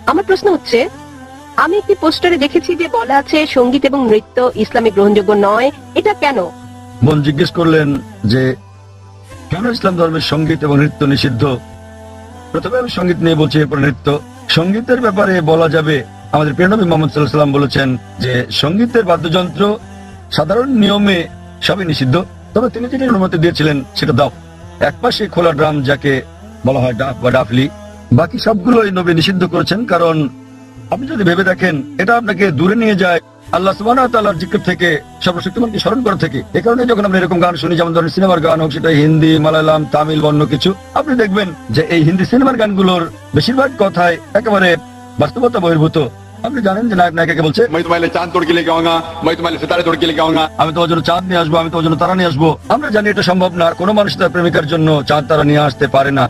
আমার প্রশ্ন হচ্ছে, আমি একটি পোস্টারে দেখেছি যে বলা আছে সঙ্গীত এবং নৃত্য ইসলামে গ্রহণযোগ্য নয়, এটা কেন? বোন জিজ্ঞেস করলেন যে কেন ইসলাম ধর্মের সঙ্গীত এবং নৃত্য নিষিদ্ধ। প্রথমে আমি সঙ্গীত নিয়ে বলছি, এরপর নৃত্য। সঙ্গীতের ব্যাপারে বলা যাবে, আমাদের প্রিয় নবী মুহাম্মদ সাল্লাল্লাহু আলাইহি ওয়াসাল্লাম বলেছেন যে সঙ্গীতের বাদ্যযন্ত্র সাধারণ নিয়মে সবই নিষিদ্ধ, তবে তিনি যেটি অনুমতি দিয়েছিলেন সেটা দাফ, একপাশে খোলা ড্রাম যাকে বলা হয় ডাফ বা ডাফলি। বাকি সবগুলোই নবী নিষিদ্ধ করেছেন, কারণ আপনি যদি ভেবে দেখেন এটা আপনাকে দূরে নিয়ে যায় আল্লাহ সুবহানাহু ওয়া তাআলার জিকির থেকে, সর্বশক্তিমানকে স্মরণ করা থেকে। এই কারণে যখন আমরা এরকম গান শুনি, যেমন ধরেন সিনেমার গান হোক, সেটা হিন্দি, মালায়ালাম, তামিল, অন্য কিছু, আপনি দেখবেন যে এই হিন্দি সিনেমার গানগুলোর বেশিরভাগ কথায় একেবারে বাস্তবতা বহির্ভূত। আপনি জানেন যে নায়ক নায়িকাকে বলছে, मैं तुम्हारे लिए चांद तोड़ के लेके आऊंगा, मैं तुम्हारे लिए सितारे तोड़ के लेके आऊंगा। আমি তোমার জন্য চাঁদ নিয়ে আসবো, আমি তোমার জন্য তারা নিয়ে আসবো। আমরা জানি এটা সম্ভব না, কোনো মানুষ তার প্রেমিকার জন্য চাঁদ তারা নিয়ে আসতে পারে না।